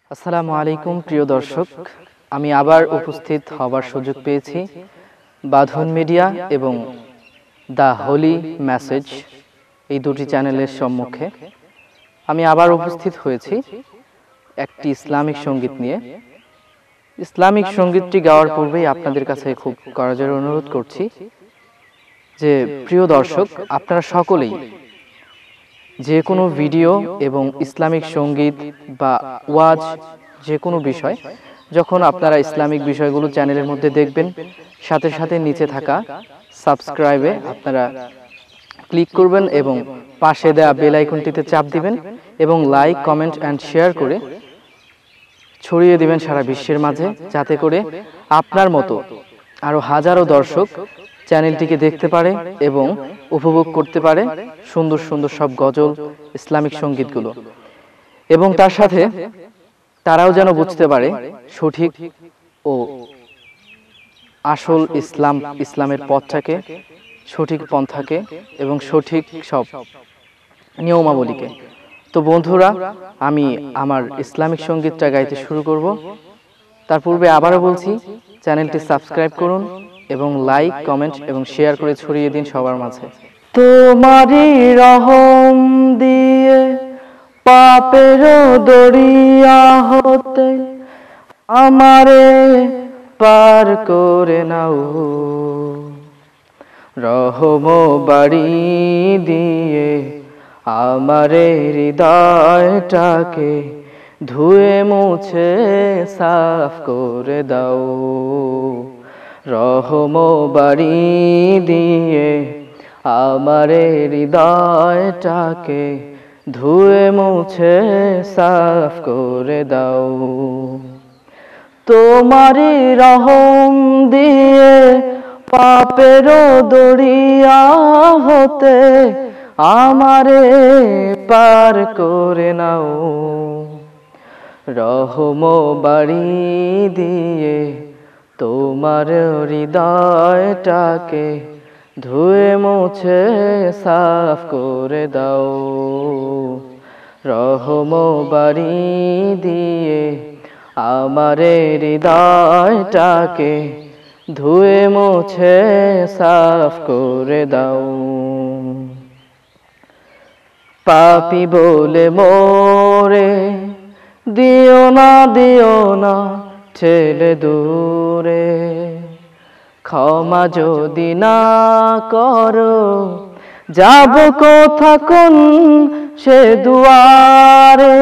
আসসালামু আলাইকুম প্রিয় দর্শক, আমি আবার উপস্থিত হবার সুযোগ পেয়েছি বাঁধন মিডিয়া এবং দ্য হোলি মেসেজ এই দুটি চ্যানেলের সম্মুখে। আমি আবার উপস্থিত হয়েছি একটি ইসলামিক সঙ্গীত নিয়ে। ইসলামিক সঙ্গীতটি গাওয়ার পূর্বেই আপনাদের কাছে খুব করজোড়ে অনুরোধ করছি যে প্রিয় দর্শক, আপনারা সকলেই যে কোনো ভিডিও এবং ইসলামিক সঙ্গীত বা ওয়াজ যে কোনো বিষয় যখন আপনারা ইসলামিক বিষয়গুলো চ্যানেলের মধ্যে দেখবেন, সাথে সাথে নিচে থাকা সাবস্ক্রাইবে আপনারা ক্লিক করবেন এবং পাশে দেওয়া বেল আইকনটিতে চাপ দিবেন এবং লাইক, কমেন্ট অ্যান্ড শেয়ার করে ছড়িয়ে দিবেন সারা বিশ্বের মাঝে, যাতে করে আপনার মতো আরও হাজারো দর্শক চ্যানেলটিকে দেখতে পারে এবং উপভোগ করতে পারে সুন্দর সুন্দর সব গজল ইসলামিক সঙ্গীতগুলো। এবং তার সাথে তারাও যেন বুঝতে পারে সঠিক ও আসল ইসলামের পথটাকে, সঠিক পন্থাকে এবং সঠিক সব নিয়মাবলীকে। তো বন্ধুরা, আমি আমার ইসলামিক সঙ্গীতটা গাইতে শুরু করব। তার পূর্বে আবারও বলছি, চ্যানেলটি সাবস্ক্রাইব করুন এবং লাইক, কমেন্ট এবং শেয়ার করে ছড়িয়ে দিন সবার মাঝে। তোমারই রহম দিয়ে পাপের দরিয়া হতে আমারে পার করে নাও, রহম বাড়ি দিয়ে আমারে হৃদয়টাকে ধুয়ে মুছে সাফ করে দাও, রহম বাড়ি দিয়ে আমারে হৃদয়টাকে ধুয়ে মুছে সাফ করে দাও। তোমারই রহম দিয়ে পাপের দরিয়া হতে আমারে পার করে নাও, রহম বাড়ি দিয়ে তোমার হৃদয়টাকে ধুয়ে মুছে সাফ করে দাও, রহম বাড়ি দিয়ে আমারে হৃদয়টাকে ধুয়ে মুছে সাফ করে দাও। পাপী বলে মোরে দিও না ঠেলে দূরে, ক্ষমা যদি না করো যাব কোথা কোন সে দুয়ারে।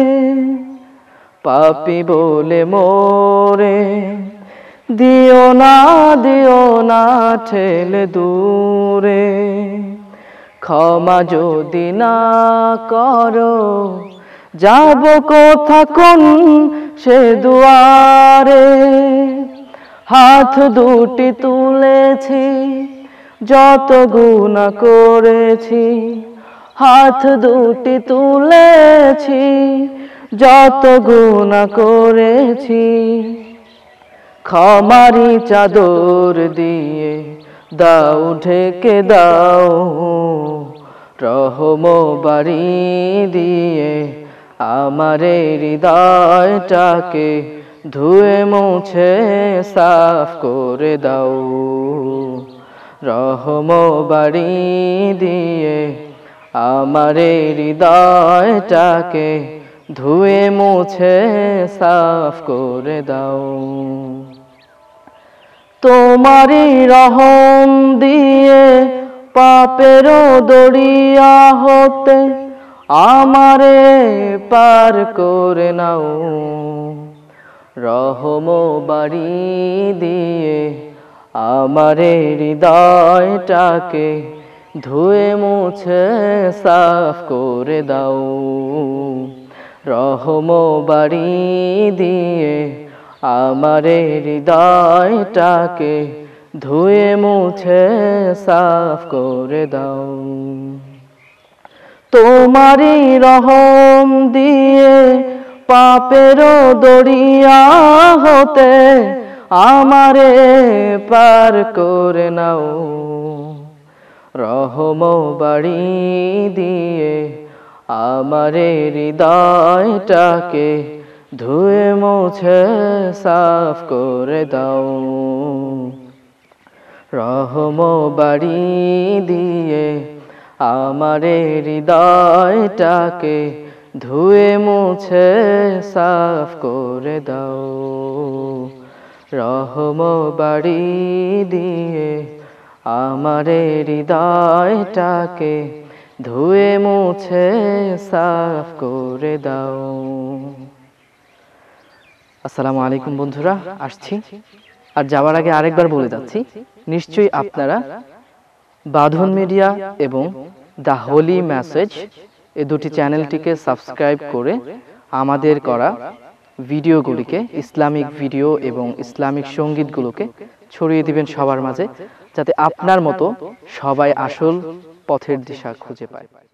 পাপী বলে মোরে দিও না ঠেলে দূরে, ক্ষমা যদি না করো যাব কোথা কোন সে দুয়ারে। হাত দুটি তুলেছি যত গুনাহ করেছি, হাত দুটি তুলেছি যত গুনাহ করেছি, ক্ষমারি চাদর দিয়ে দাও ঢেকে দাও, রহম বাড়ি দিয়ে আমারে হৃদয়টাকে ধুয়ে মুছে সাফ করে দাও, রহম বাড়ি দিয়ে আমারে হৃদয়টাকে ধুয়ে মুছে সাফ করে দাও। তোমারই রহম দিয়ে পাপের দরিয়া হতে আমারে পার করে নাও, রহম বাড়ি দিয়ে আমারে হৃদয়টাকে ধুয়ে মুছে সাফ করে দাও, রহম বাড়ি দিয়ে আমারে হৃদয়টাকে ধুয়ে মুছে সাফ করে দাও। তোমারই রহম দিয়ে পাপের দরিয়া হতে আমারে পার করে নাও, রহম বাড়ি দিয়ে আমারে হৃদয়টাকে ধুয়ে মুছে সাফ করে দাও। রহম বাড়ি দিয়ে আমারে হৃদয়টাকে ধুয়ে মুছে সাফ করে দাও। রহম বাড়ি দিয়ে আমারে হৃদয়টাকে ধুয়ে মুছে সাফ করে দাও। আসসালামু আলাইকুম বন্ধুরা, আসছি। আর যাওয়ার আগে আরেকবার বলে যাচ্ছি, নিশ্চয়ই আপনারা বাঁধন মিডিয়া এবং দ্য হোলি মেসেজ এই দুটি চ্যানেলটিকে সাবস্ক্রাইব করে আমাদের করা ভিডিওগুলিকে, ইসলামিক ভিডিও এবং ইসলামিক সঙ্গীতগুলোকে ছড়িয়ে দিবেন সবার মাঝে, যাতে আপনার মতো সবাই আসল পথের দিশা খুঁজে পায়।